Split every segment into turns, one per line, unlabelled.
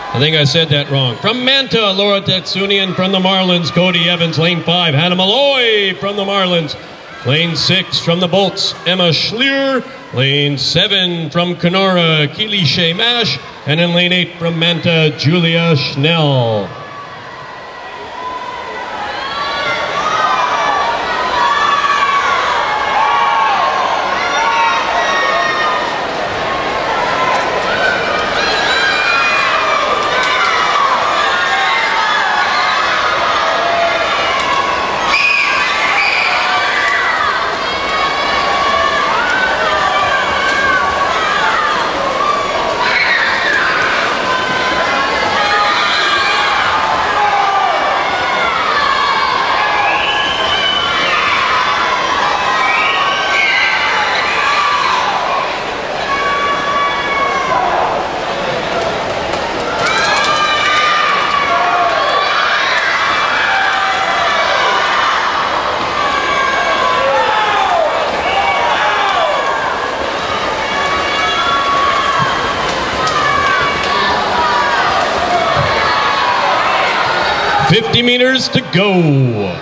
I think I said that wrong. From Manta, Laura Tetsunian. From the Marlins, Cody Evans. Lane 5, Hannah Malloy from the Marlins. Lane 6 from the Bolts, Emma Schlier. Lane 7 from Kenora, Keely Shea Mash. And in lane 8 from Manta, Julia Schnell. $50 meters to go.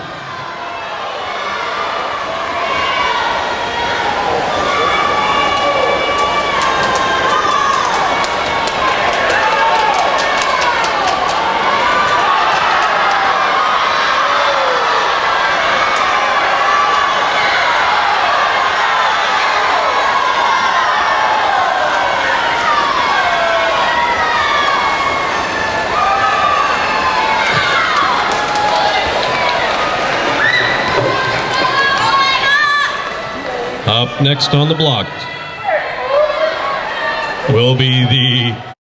Up next on the block will be the